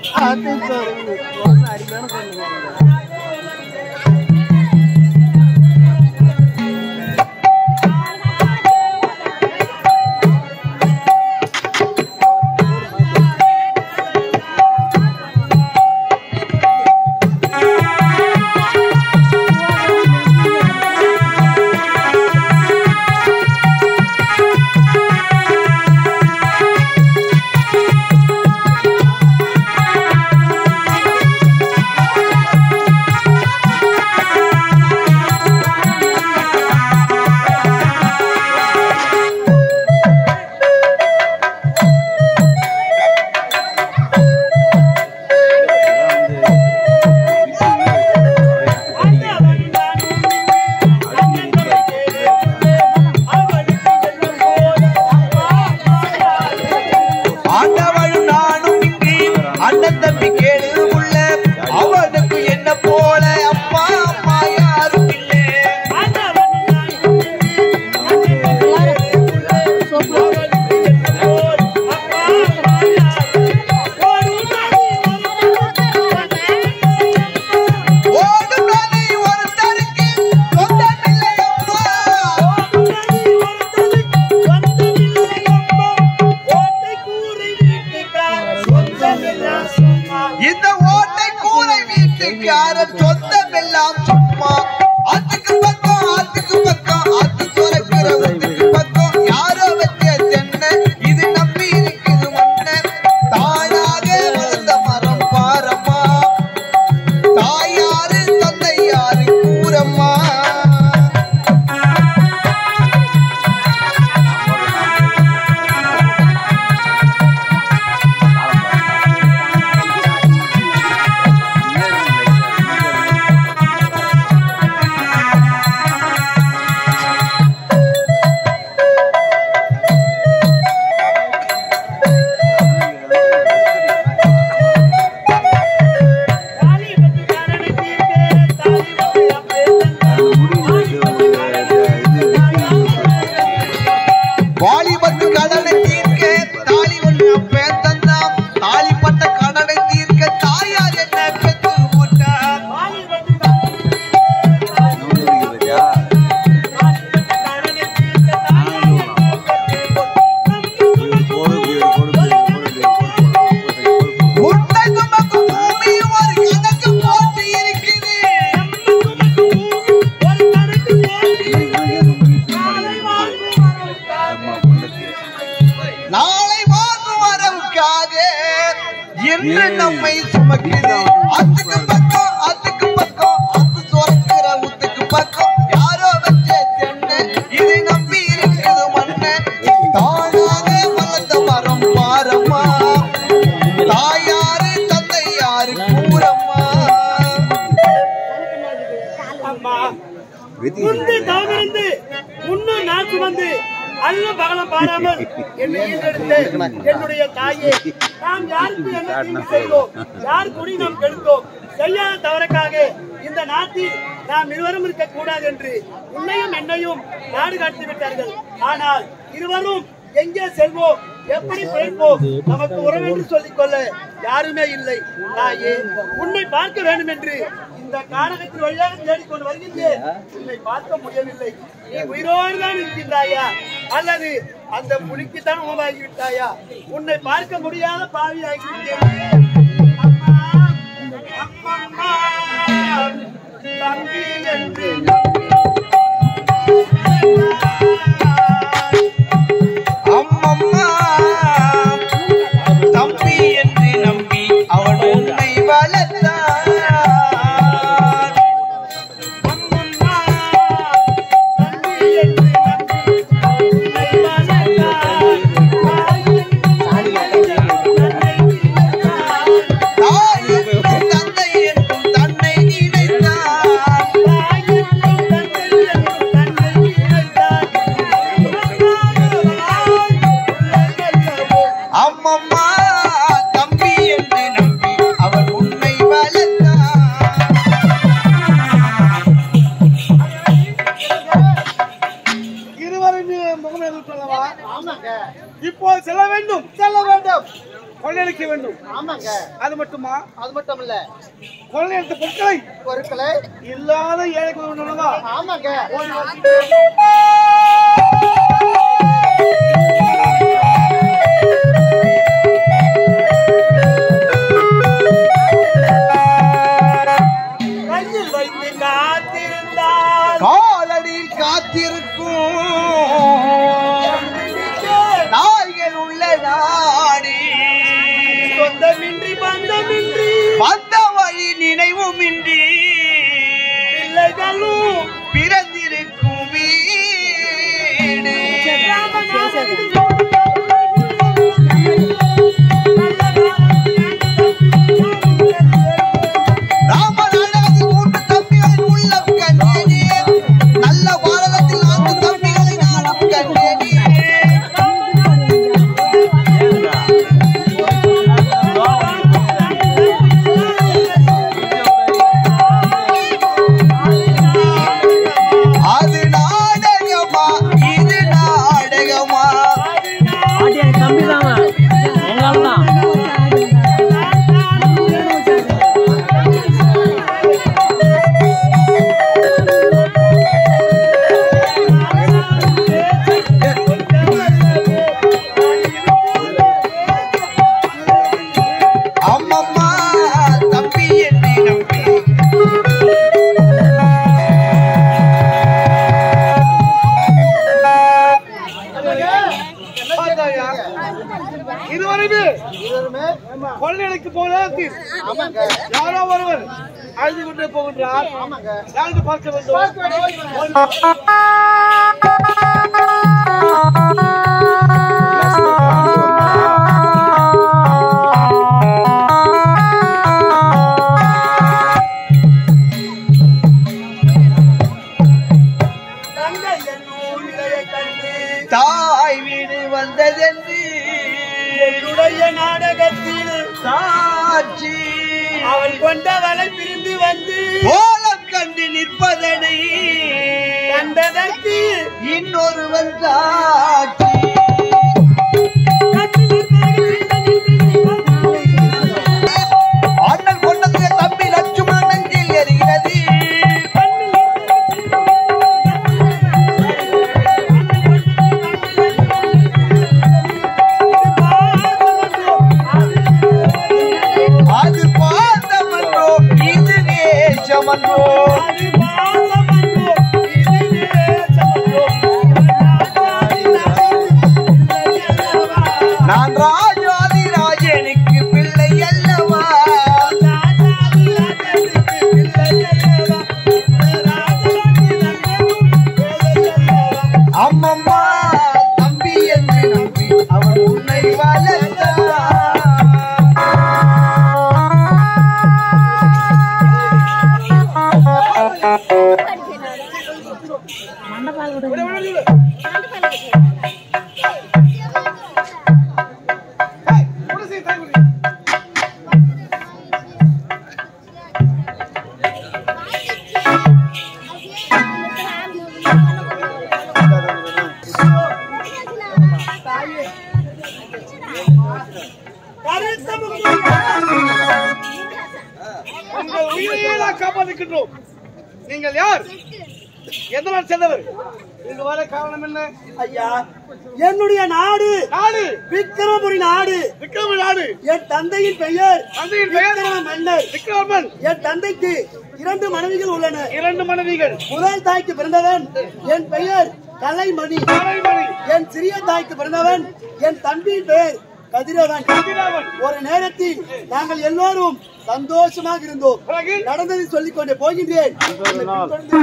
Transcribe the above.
என்னுடைய தாயே, நாம் யாருக்கு என்ன செய்தோம், யார் குடி நாம் கெடுத்தோம், செய்யாத தவறுக்காக இந்த நாட்டில் நாம் இருவரும் இருக்கக்கூடாது என்று உன்னையும் என்னையும் நாடு காட்டி விட்டார்கள். ஆனால் இருவரும் எங்கே செல்வோம், எப்படி பிழைப்போம், நமக்கு உறவு என்று சொல்லிக் கொள்ள யாருமே இல்லை. தாயே, உன்னை பார்க்க வேண்டும் என்று இந்த காரணத்தின் வழியாக தேடிக்கொண்டு வருகின்றேன். உன்னை பார்க்க முடியவில்லை. நீ உயிரோடு தான் இருக்கின்றாயா அல்லது அந்த புலிக்குத்தான் உணவாகி விட்டாயா? உன்னை பார்க்க முடியாத பாவியாகிவிட்டேன். தம்பி என்று அம்மம்மா தம்பி என்று நம்பி அவன் உன்னை வளர்த்தான். தந்தை என்றும் தன்னை நினைத்தான். வைக்க வேண்டும். ஆமாங்க. அது மட்டுமா? அது மட்டும் இல்ல, கொள்ளையடித்த பொருட்களை இல்லாத ஏழைக்கு உதவணுமா? ஆமாங்க. கையில் வைத்து காத்திருந்தால் காலடியில் காத்திருக்கும் நாய்கள் உள்ள நாடி சொந்தமின்றி பந்தமின்றி வந்த வழி நினைவுமின்றி பிள்ளைகளும் பிறந்திருக்கும் வீடு ராமநாடகத்தில் 3 தம்பிகளின் உள்ளம் கண்டேனே, நல்ல பாரதத்தில் 4 தம்பிகளை நானும் கண்டேனே. அது நாடகமா இது நாடகமா? அம்மம்மா தம்பி என்னை நம்பி இதுவரையுமே கொள்ளையடிக்கு போன யாரோ ஒருவர் அழுது கொண்டே போகின்றார். யாருக்கு பார்க்க வேண்டும்? தாய் வீடு வந்ததென்று என்னுடைய நாடகத்தில் சாட்சி அவள் கொண்டவளை பிரிந்து வந்து கோலம் கண்டு நிற்பதனை கண்டதற்கு இன்னொருவன் சாட்சி. அண்ணன் கொண்டது தம்பி லட்சுமணன் நெஞ்சில் எறிகிறது. அது பாசமன்றோ இது நேசமன்றோ? நான் ராஜாதி ராஜனுக்கு பிள்ளை அல்லவா? அம்மம்மா தம்பி என்று நம்பி அவன் உன்னை வளர்த்தான். உங்கள் உயிரையே நான் காப்பாற்றுகின்றோம். நீங்கள் யார்? எதனால் சென்றவர்? இங்கு வர காரணம் என்ன? ஐயா, என்னுடைய நாடு நாடு விக்கிரமபுரி நாடு. விக்ரம நாடு. என் தந்தையின் பெயர் தந்தையின் பெயர் விக்கிரம மன்னர். விக்ரமன். என் தந்தைக்கு 2 மனைவிகள் உள்ளன. 2 மனைவிகள். முதல் தாய்க்கு பிறந்தவன் என் பெயர் கலைமணி. கலைமணி. என் சிறிய தாய்க்கு பிறந்தவன் என் தம்பியின் பெயர் கதிரவன். கதிரவன். ஒரு நேரத்தில் நாங்கள் எல்லோரும் சந்தோஷமாக இருந்தோம். பிறகு நடந்ததை சொல்லிக் கொண்டே போகின்றேன்.